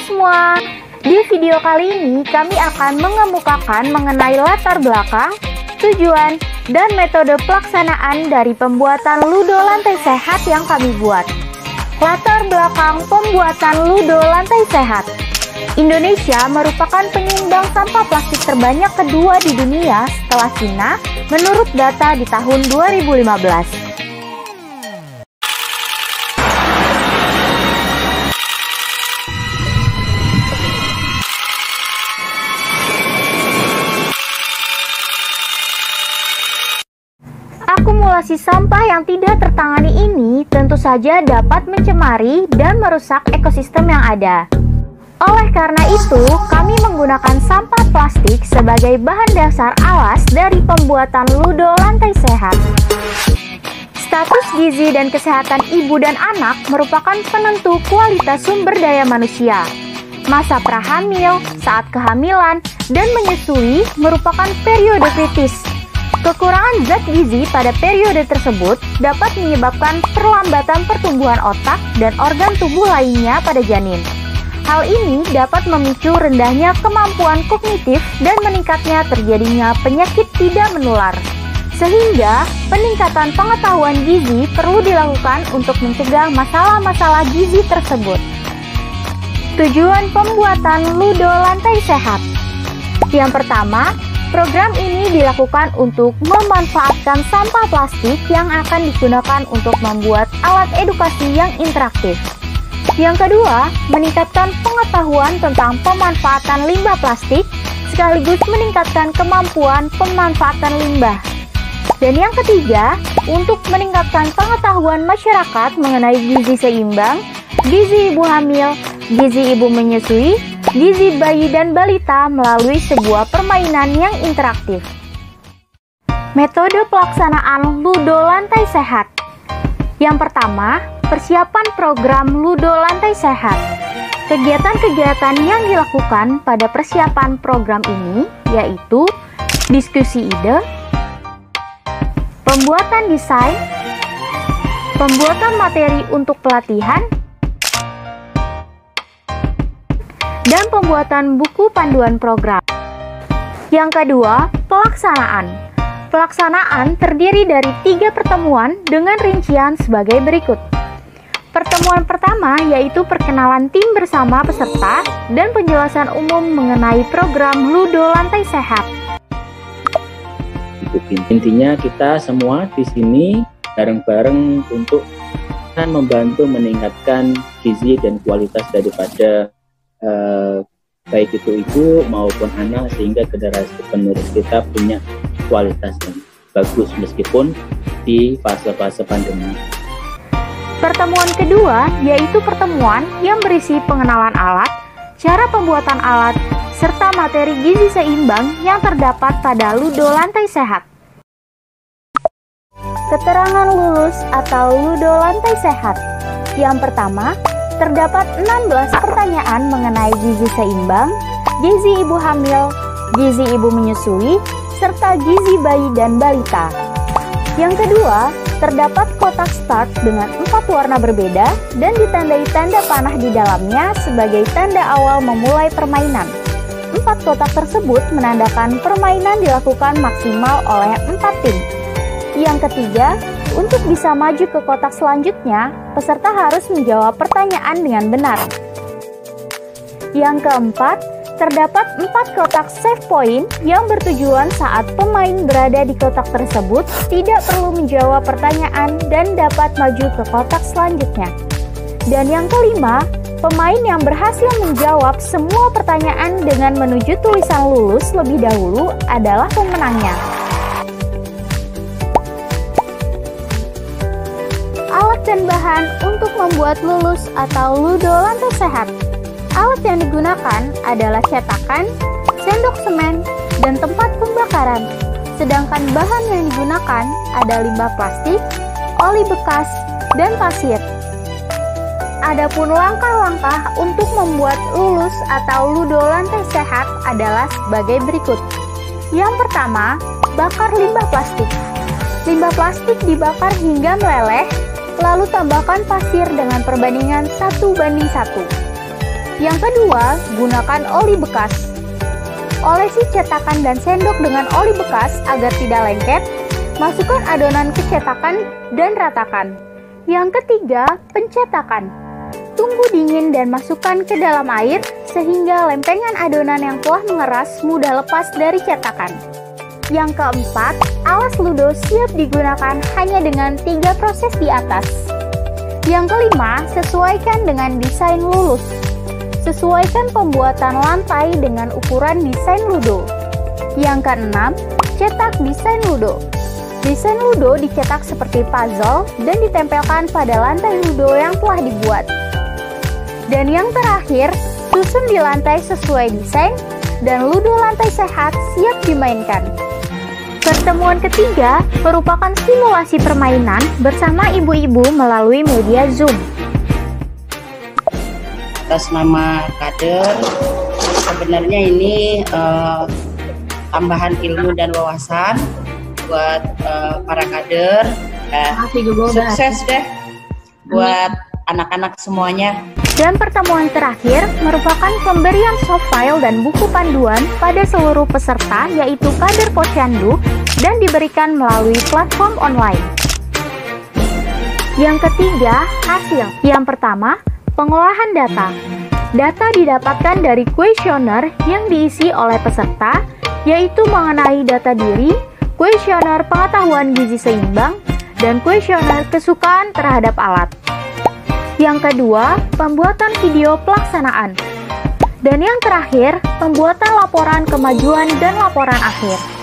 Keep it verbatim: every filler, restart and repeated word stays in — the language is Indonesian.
semua, di video kali ini kami akan mengemukakan mengenai latar belakang, tujuan, dan metode pelaksanaan dari pembuatan ludo lantai sehat yang kami buat. Latar belakang pembuatan ludo lantai sehat. Indonesia merupakan penyumbang sampah plastik terbanyak kedua di dunia setelah Cina menurut data di tahun dua ribu lima belas. Akumulasi sampah yang tidak tertangani ini tentu saja dapat mencemari dan merusak ekosistem yang ada. Oleh karena itu, kami menggunakan sampah plastik sebagai bahan dasar alas dari pembuatan ludo lantai sehat. Status gizi dan kesehatan ibu dan anak merupakan penentu kualitas sumber daya manusia. Masa prahamil, saat kehamilan, dan menyusui merupakan periode kritis. Kekurangan zat gizi pada periode tersebut dapat menyebabkan perlambatan pertumbuhan otak dan organ tubuh lainnya pada janin. Hal ini dapat memicu rendahnya kemampuan kognitif dan meningkatnya terjadinya penyakit tidak menular. Sehingga peningkatan pengetahuan gizi perlu dilakukan untuk mencegah masalah-masalah gizi tersebut. Tujuan pembuatan ludo lantai sehat. Yang pertama, program ini dilakukan untuk memanfaatkan sampah plastik yang akan digunakan untuk membuat alat edukasi yang interaktif. Yang kedua, meningkatkan pengetahuan tentang pemanfaatan limbah plastik sekaligus meningkatkan kemampuan pemanfaatan limbah. Dan yang ketiga, untuk meningkatkan pengetahuan masyarakat mengenai gizi seimbang, gizi ibu hamil, gizi ibu menyusui, gizi bayi dan balita melalui sebuah permainan yang interaktif. Metode pelaksanaan ludo lantai sehat. Yang pertama, persiapan program ludo lantai sehat. Kegiatan-kegiatan yang dilakukan pada persiapan program ini yaitu diskusi ide, pembuatan desain, pembuatan materi untuk pelatihan, dan pembuatan buku panduan program. Yang kedua, pelaksanaan. Pelaksanaan terdiri dari tiga pertemuan dengan rincian sebagai berikut. Pertemuan pertama yaitu perkenalan tim bersama peserta dan penjelasan umum mengenai program ludo lantai sehat. Intinya kita semua di sini bareng-bareng untuk kan membantu meningkatkan gizi dan kualitas daripada eh, baik itu ibu maupun anak sehingga generasi penerus kita punya kualitas yang bagus meskipun di fase-fase pandemi. Pertemuan kedua yaitu pertemuan yang berisi pengenalan alat, cara pembuatan alat, serta materi gizi seimbang yang terdapat pada ludo lantai sehat. Keterangan lulus atau ludo lantai sehat. Yang pertama, terdapat enam belas pertanyaan mengenai gizi seimbang, gizi ibu hamil, gizi ibu menyusui, serta gizi bayi dan balita. Yang kedua, terdapat kotak start dengan empat warna berbeda dan ditandai tanda panah di dalamnya sebagai tanda awal memulai permainan. Empat kotak tersebut menandakan permainan dilakukan maksimal oleh empat tim. Yang ketiga, untuk bisa maju ke kotak selanjutnya, peserta harus menjawab pertanyaan dengan benar. Yang keempat, terdapat empat kotak save point yang bertujuan saat pemain berada di kotak tersebut tidak perlu menjawab pertanyaan dan dapat maju ke kotak selanjutnya. Dan yang kelima, pemain yang berhasil menjawab semua pertanyaan dengan menuju tulisan lulus lebih dahulu adalah pemenangnya. Alat dan bahan untuk membuat lulus atau ludo lantai sehat. Alat yang digunakan adalah cetakan, sendok semen, dan tempat pembakaran. Sedangkan bahan yang digunakan ada limbah plastik, oli bekas, dan pasir. Adapun langkah-langkah untuk membuat lulus atau ludo lantai sehat adalah sebagai berikut. Yang pertama, bakar limbah plastik. Limbah plastik dibakar hingga meleleh, lalu tambahkan pasir dengan perbandingan satu banding satu. Yang kedua, gunakan oli bekas. Olesi cetakan dan sendok dengan oli bekas agar tidak lengket. Masukkan adonan ke cetakan dan ratakan. Yang ketiga, pencetakan. Tunggu dingin dan masukkan ke dalam air sehingga lempengan adonan yang telah mengeras mudah lepas dari cetakan. Yang keempat, alas ludo siap digunakan hanya dengan tiga proses di atas. Yang kelima, sesuaikan dengan desain lulus. Sesuaikan pembuatan lantai dengan ukuran desain ludo. Yang keenam, cetak desain ludo. Desain ludo dicetak seperti puzzle dan ditempelkan pada lantai ludo yang telah dibuat. Dan yang terakhir, susun di lantai sesuai desain dan ludo lantai sehat siap dimainkan. Pertemuan ketiga merupakan simulasi permainan bersama ibu-ibu melalui media Zoom. Atas nama kader, sebenarnya ini uh, tambahan ilmu dan wawasan buat uh, para kader. Uh, sukses deh buat anak-anak semuanya. Dan pertemuan terakhir merupakan pemberian soft file dan buku panduan pada seluruh peserta, yaitu kader Posyandu, dan diberikan melalui platform online. Yang ketiga, hasil. Yang pertama, pengolahan data. Data didapatkan dari kuesioner yang diisi oleh peserta, yaitu mengenai data diri, kuesioner pengetahuan gizi seimbang, dan kuesioner kesukaan terhadap alat. Yang kedua, pembuatan video pelaksanaan. Dan yang terakhir, pembuatan laporan kemajuan dan laporan akhir.